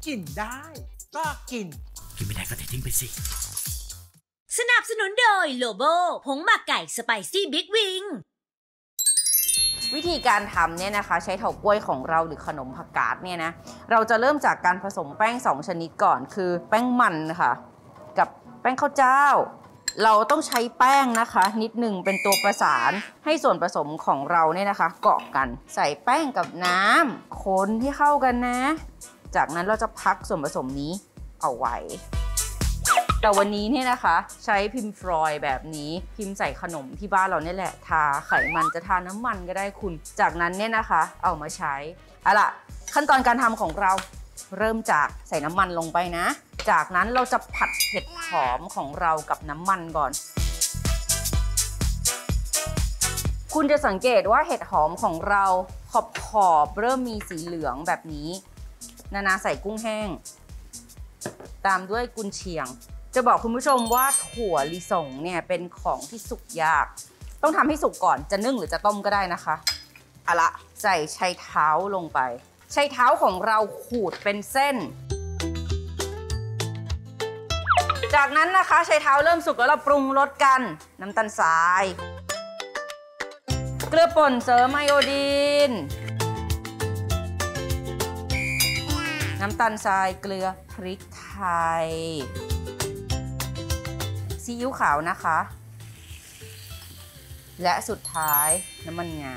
กินได้ก็กินไม่ได้ก็ทิ้งไปสิสนับสนุนโดยโลโบผงหมักไก่สไปซี่บิ๊กวิงวิธีการทำเนี่ยนะคะใช้เถากล้วยของเราหรือขนมผักกาดเนี่ยนะเราจะเริ่มจากการผสมแป้ง2ชนิดก่อนคือแป้งมันค่ะกับแป้งข้าวเจ้าเราต้องใช้แป้งนะคะนิดหนึ่งเป็นตัวประสานให้ส่วนผสมของเราเนี่ยนะคะเกาะกันใส่แป้งกับน้ำคนให้เข้ากันนะจากนั้นเราจะพักส่วนผสมนี้เอาไว้แต่วันนี้เนี่ยนะคะใช้พิมพ์ฟรอยแบบนี้พิมพ์ใส่ขนมที่บ้านเราเนี่ยแหละทาไขมันจะทาน้ำมันก็ได้คุณจากนั้นเนี่ยนะคะเอามาใช้เอาล่ะขั้นตอนการทำของเราเริ่มจากใส่น้ำมันลงไปนะจากนั้นเราจะผัดเห็ดหอมของเรากับน้ำมันก่อนคุณจะสังเกตว่าเห็ดหอมของเราขอบเริ่มมีสีเหลืองแบบนี้นาใส่กุ้งแห้งตามด้วยกุนเชียงจะบอกคุณผู้ชมว่าถั่วลิสงเนี่ยเป็นของที่สุกยากต้องทำให้สุกก่อนจะนึ่งหรือจะต้มก็ได้นะคะเอาละใส่ไชเท้าลงไปไชเท้าของเราขูดเป็นเส้นจากนั้นนะคะไชเท้าเริ่มสุกแล้วเราปรุงรสกันน้ำตาลทรายเกลือป่นเสริมไอโอดีนน้ำตาลทรายเกลือพริกไทยซีอิ๊วขาวนะคะและสุดท้ายน้ำมันงา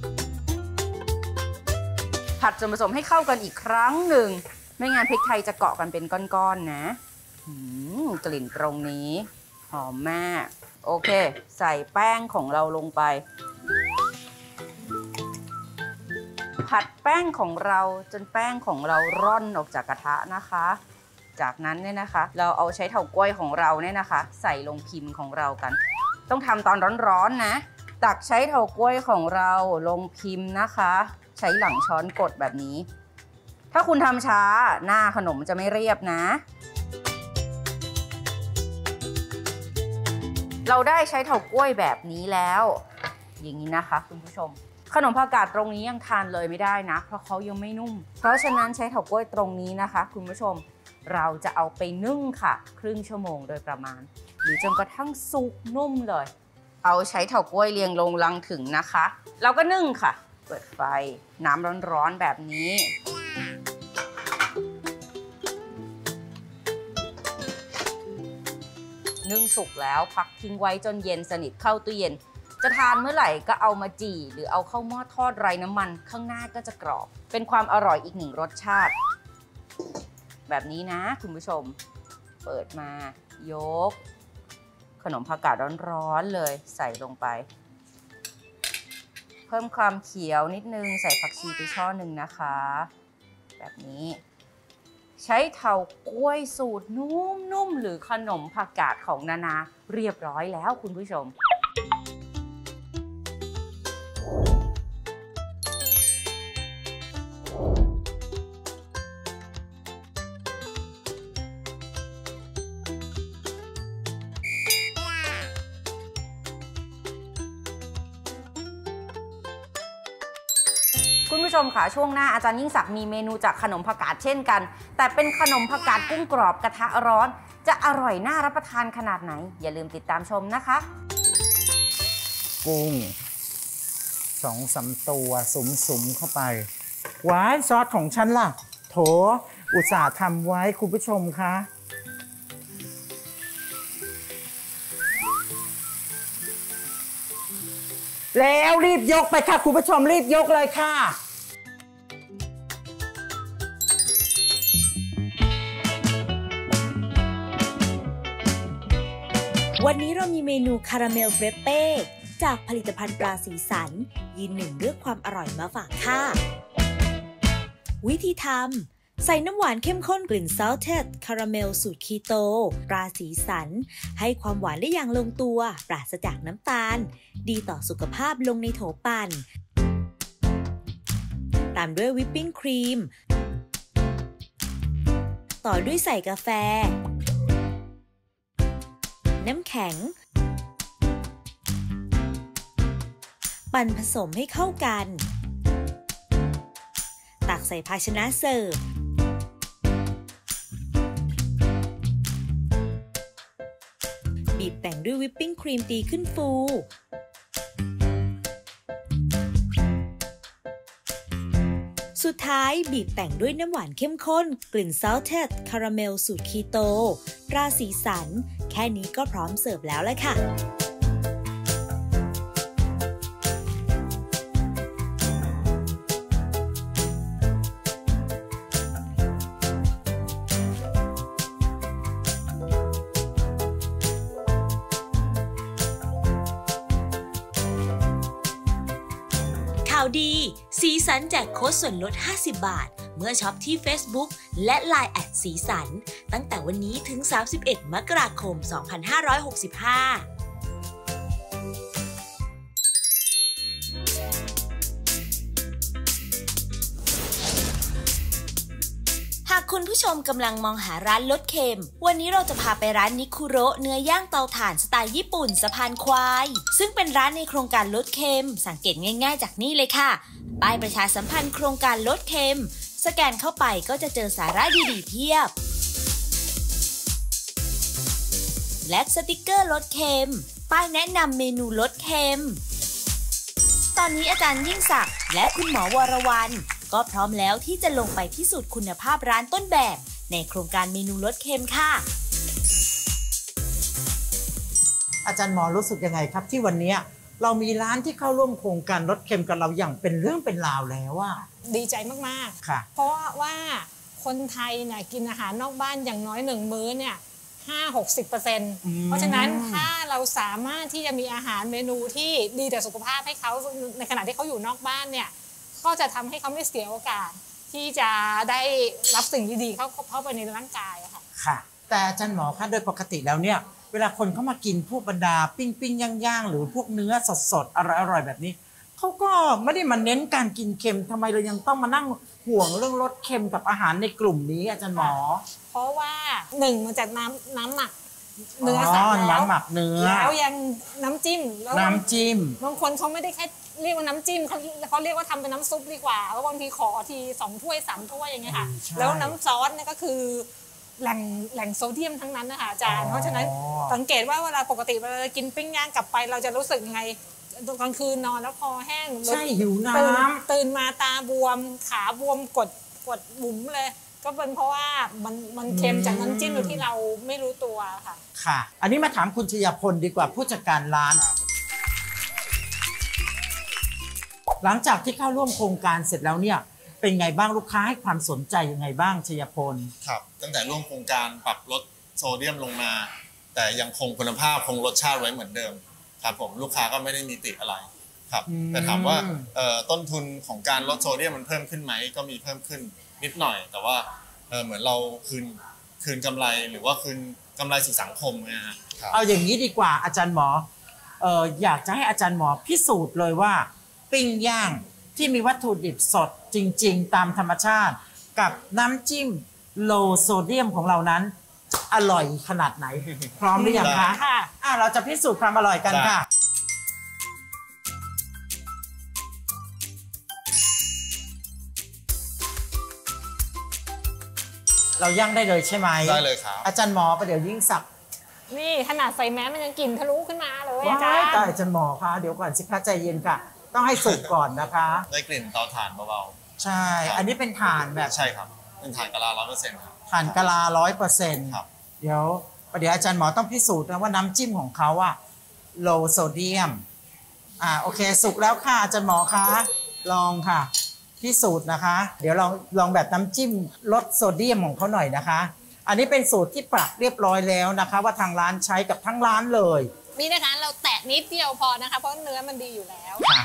ผัดส่วนผสมให้เข้ากันอีกครั้งหนึ่งไม่งั้นพริกไทยจะเกาะกันเป็นก้อนๆนะกลิ่นตรงนี้หอมมากโอเคใส่แป้งของเราลงไปผัดแป้งของเราจนแป้งของเราร่อนออกจากกระทะนะคะจากนั้นเนี่ยนะคะเราเอาใช้เถากล้วยของเราเนี่ยนะคะใส่ลงพิมพ์ของเรากันต้องทำตอนร้อนๆนะตักใช้เถากล้วยของเราลงพิมพ์นะคะใช้หลังช้อนกดแบบนี้ถ้าคุณทำช้าหน้าขนมจะไม่เรียบนะเราได้ใช้เถากล้วยแบบนี้แล้วอย่างนี้นะคะคุณผู้ชมขนมผักกาดตรงนี้ยังทานเลยไม่ได้นะเพราะเขายังไม่นุ่มเพราะฉะนั้นใช้เถากล้วยตรงนี้นะคะคุณผู้ชมเราจะเอาไปนึ่งค่ะครึ่งชั่วโมงโดยประมาณหรือจนกระทั่งสุกนุ่มเลยเอาใช้เถากล้วยเรียงลงลังถึงนะคะเราก็นึ่งค่ะเปิดไฟน้ำร้อนๆแบบนี้นึ่งสุกแล้วพักทิ้งไว้จนเย็นสนิทเข้าตู้เย็นจะทานเมื่อไหร่ก็เอามาจี่หรือเอาเข้าหม้อทอดไร้น้ำมันข้างหน้าก็จะกรอบเป็นความอร่อยอีกหนึ่งรสชาติแบบนี้นะคุณผู้ชมเปิดมายกขนมผักกาดร้อนๆเลยใส่ลงไปเพิ่มความเขียวนิดนึงใส่ผักชีไปช่อหนึ่งนะคะแบบนี้ใช้เถากล้วยสูตรนุ่มๆหรือขนมผักกาดของนาเรียบร้อยแล้วคุณผู้ชมคุณผู้ชมค่ะช่วงหน้าอาจารย์ยิ่งศักดิ์มีเมนูจากขนมผักกาดเช่นกันแต่เป็นขนมผักกาดกุ้งกรอบกระทะร้อนจะอร่อยน่ารับประทานขนาดไหนอย่าลืมติดตามชมนะคะกุ้ง2-3 ตัวสุมๆเข้าไปว้ายซอสของฉันล่ะโถอุตส่าห์ทำไว้คุณผู้ชมคะแล้วรีบยกไปค่ะคุณผู้ชมรีบยกเลยค่ะวันนี้เรามีเมนูคาราเมลเฟรปเป้จากผลิตภัณฑ์ปลาสีสันยืนหนึ่งเรื่องความอร่อยมาฝากค่ะวิธีทำใส่น้ำหวานเข้มข้นกลิ่นซอลเท็ดคาราเมลสูตรคีโตปลาสีสันให้ความหวานได้อย่างลงตัวปราศจากน้ำตาลดีต่อสุขภาพลงในโถปั่นตามด้วยวิปปิ้งครีมต่อด้วยใส่กาแฟน้ำแข็งปั่นผสมให้เข้ากันตักใส่ภาชนะเสิร์ฟวิปปิ้งครีมตีขึ้นฟูสุดท้ายบีบแต่งด้วยน้ำหวานเข้มข้นกลิ่น Salted คาราเมลสูตรคีโตราสีสันแค่นี้ก็พร้อมเสิร์ฟแล้วแหละค่ะข่าวดีสีสันแจกโค้ดส่วนลด 50 บาท เมื่อช็อปที่ Facebook และ LINE แอดสีสันตั้งแต่วันนี้ถึง 31 มกราคม 2565หากคุณผู้ชมกำลังมองหาร้านลดเค็มวันนี้เราจะพาไปร้านนิคุโระเนื้อย่างเตาถ่านสไตล์ญี่ปุ่นสะพานควายซึ่งเป็นร้านในโครงการลดเค็มสังเกตง่ายๆจากนี่เลยค่ะป้ายประชาสัมพันธ์โครงการลดเค็มสแกนเข้าไปก็จะเจอสาระดีๆเพียบและสติกเกอร์ลดเค็มป้ายแนะนำเมนูลดเค็มตอนนี้อาจารย์ยิ่งศักดิ์และคุณหมอวรวรรณก็พร้อมแล้วที่จะลงไปพิสูจน์คุณภาพร้านต้นแบบในโครงการเมนูลดเค็มค่ะอาจารย์หมอรู้สึกยังไงครับที่วันนี้เรามีร้านที่เข้าร่วมโครงการลดเค็มกับเราอย่างเป็นเรื่องเป็นราวแล้วว่าดีใจมากๆค่ะเพราะว่าคนไทยเนี่ยกินอาหารนอกบ้านอย่างน้อย1 มื้อเนี่ย50-60%เพราะฉะนั้นถ้าเราสามารถที่จะมีอาหารเมนูที่ดีต่อสุขภาพให้เขาในขณะที่เขาอยู่นอกบ้านเนี่ยก็จะทำให้เขาไม่เสียโอกาสที่จะได้รับสิ่งดีๆเข้าไปในร่างกายค่ะค่ะแต่อาจารย์หมอคะโดยปกติแล้วเนี่ยเวลาคนเข้ามากินพวกบรรดาปิ้งย่างหรือพวกเนื้อสดๆอร่อยๆแบบนี้เขาก็ไม่ได้มาเน้นการกินเค็มทำไมเรายังต้องมานั่งห่วงเรื่องลดเค็มกับอาหารในกลุ่มนี้อาจารย์หมอเพราะว่า1มาจากน้ำหมักเนื้อสัตว์แล้วน้ำหมักเนื้อแล้วยังน้ำจิ้มบางคนเขาไม่ได้แค่เรียกว่าน้ำจิ้มเขาเรียกว่าทำเป็นน้ำซุปดีกว่าแล้วบางทีขอที2 ถ้วย 3 ถ้วยอย่างเงี้ยค่ะแล้วน้ำซอสเนี่ยก็คือแหล่งโซเดียมทั้งนั้นนะคะอาจารย์เพราะฉะนั้นสังเกตว่าเวลาปกติเวลากินปิ้งย่างกลับไปเราจะรู้สึกยังไงกลางคืนนอนแล้วคอแห้งใช่หิวน้ำตื่นมาตาบวมขาบวมกดบุ๋มเลยก็เป็นเพราะว่ามันเค็มจากน้ำจิ้มโดยที่เราไม่รู้ตัวค่ะค่ะอันนี้มาถามคุณชยพลดีกว่าผู้จัดการร้านหลังจากที่เข้าร่วมโครงการเสร็จแล้วเนี่ยเป็นไงบ้างลูกค้าให้ความสนใจยังไงบ้างชยพลครับตั้งแต่ร่วมโครงการปรับลดโซเดียมลงมาแต่ยังคงคุณภาพคงรสชาติไว้เหมือนเดิมครับผมลูกค้าก็ไม่ได้มีติอะไรครับแต่ถามว่าต้นทุนของการลดโซเดียมมันเพิ่มขึ้นไหมก็มีเพิ่มขึ้นนิดหน่อยแต่ว่าเหมือนเราคืนกำไรหรือว่าคืนกำไรสู่สังคมนะฮะเอาอย่างนี้ดีกว่าอาจารย์หมออยากจะให้อาจารย์หมอพิสูจน์เลยว่าปิ้งย่างที่มีวัตถุดิบสดจริงๆตามธรรมชาติกับน้ำจิ้มโลโซเดียมของเรานั้นอร่อยขนาดไหนพร้อมหรือยังคะค่ะเราจะพิสูจน์ความอร่อยกันค่ะเราย่างได้เลยใช่ไหมได้เลยครับอาจารย์หมอประเดี๋ยวยิ่งศักดิ์นี่ขนาดใส่แมสมันยังกลิ่นทะลุขึ้นมาเลยอาจารย์แต่อาจารย์หมอคะเดี๋ยวก่อนสิคะใจเย็นค่ะต้องให้สุกก่อนนะคะได้กลิ่นเตาถ่านเบาๆใช่อันนี้เป็นถ่านแบบใช่ครับเป็นถ่านกะลา 100% ครับถ่านกะลา 100% ครับเดี๋ยวอาจารย์หมอต้องพิสูจน์นะว่าน้ำจิ้มของเขาอะโลโซเดียมโอเคสุกแล้วค่ะอาจารย์หมอคะลองค่ะพิสูจน์นะคะเดี๋ยวลองแบบน้ำจิ้มลดโซเดียมของเขาหน่อยนะคะอันนี้เป็นสูตรที่ปรับเรียบร้อยแล้วนะคะว่าทางร้านใช้กับทั้งร้านเลยนี่นะคะเราแตะนิดเดียวพอนะคะเพราะเนื้อมันดีอยู่แล้วค่ะ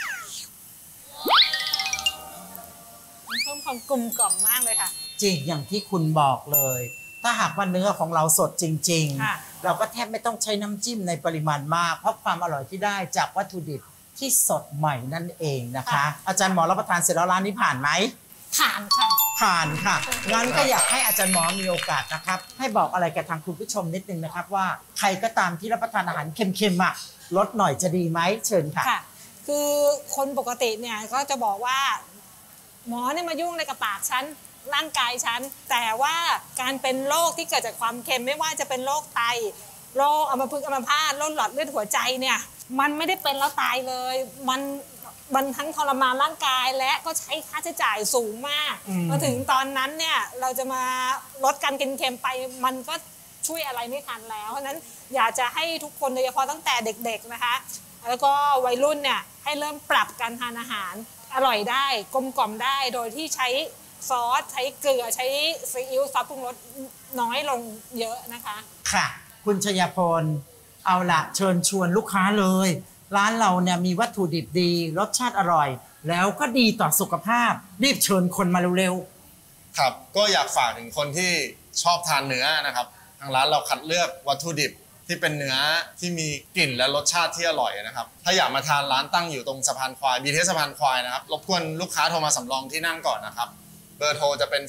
เพิ่มความกลมกล่อมมากเลยค่ะจริงอย่างที่คุณบอกเลยถ้าหากว่าเนื้อของเราสดจริงๆเราก็แทบไม่ต้องใช้น้ำจิ้มในปริมาณมากเพราะความอร่อยที่ได้จากวัตถุดิบที่สดใหม่นั่นเองนะคะอาจารย์หมอรับประทานเสร็จแล้วร้านนี้ผ่านไหมผ่านค่ะผ่านค่ะงั้นก็อยากให้อาจารย์หมอมีโอกาสนะครับให้บอกอะไรกับทางคุณผู้ชมนิดนึงนะครับว่าใครก็ตามที่รับประทานอาหารเค็มๆลดหน่อยจะดีไหมเชิญค่ะคือคนปกติเนี่ยก็จะบอกว่าหมอเนี่ยมายุ่งอะไรกับปากฉันร่างกายฉันแต่ว่าการเป็นโรคที่เกิดจากความเค็มไม่ว่าจะเป็นโรคไตโรคอัมพฤกษ์อัมพาตโรคหลอดเลือดหัวใจเนี่ยมันไม่ได้เป็นแล้วตายเลยมันทั้งทรมานร่างกายและก็ใช้ค่าใช้จ่ายสูงมากมาถึงตอนนั้นเนี่ยเราจะมาลดการกินเค็มไปมันก็ช่วยอะไรไม่ทันแล้วเพราะฉะนั้นอยากจะให้ทุกคนโดยเฉพาะตั้งแต่เด็กๆนะคะแล้วก็วัยรุ่นเนี่ยให้เริ่มปรับการทานอาหารอร่อยได้กลมกล่อมได้โดยที่ใช้ซอสใช้เกลือใช้ซีอิ๊วซอสปรุงรสน้อยลงเยอะนะคะค่ะคุณชยพลเอาละเชิญชวนลูกค้าเลยร้านเราเนี่ยมีวัตถุดิบดีรสชาติอร่อยแล้วก็ดีต่อสุขภาพรีบเชิญคนมาเร็วๆครับก็อยากฝากถึงคนที่ชอบทานเนื้อนะครับทางร้านเราคัดเลือกวัตถุดิบที่เป็นเนื้อที่มีกลิ่นและรสชาติที่อร่อยนะครับถ้าอยากมาทานร้านตั้งอยู่ตรงสะพานควายBTSสะพานควายนะครับรบกวนลูกค้าโทรมาสำรองที่นั่งก่อนนะครับเบอร์โทรจะเป็น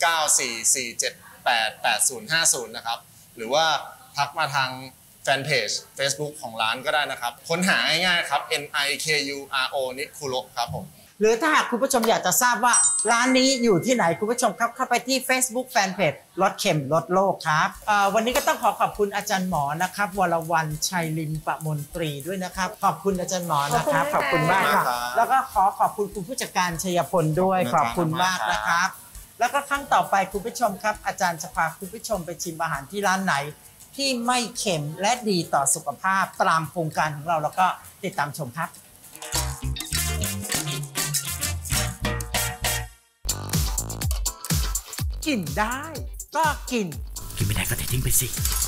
0944788050นะครับหรือว่าทักมาทางแฟนเพจ Facebook ของร้านก็ได้นะครับค้นหาง่ายๆครับ NIKURO นิคุโระครับผมหรือถ้าหากคุณผู้ชมอยากจะทราบว่าร้านนี้อยู่ที่ไหนคุณผู้ชมครับเข้าไปที่ Facebook Fanpage ลดเค็มลดโลกครับวันนี้ก็ต้องขอบคุณอาจารย์หมอนะครับวรวรรณชัยลิมปมนตรีด้วยนะครับขอบคุณอาจารย์หมอนะครับขอบคุณมากครับแล้วก็ขอบคุณคุณผู้จัดการชัยพลด้วยขอบคุณมากนะครับแล้วก็ครั้งต่อไปคุณผู้ชมครับอาจารย์จะพาคุณผู้ชมไปชิมอาหารที่ร้านไหนที่ไม่เค็มและดีต่อสุขภาพตามโครงการของเราแล้วก็ติดตามชมครับกินได้ก็กินไม่ได้ก็ทิ้งไปสิ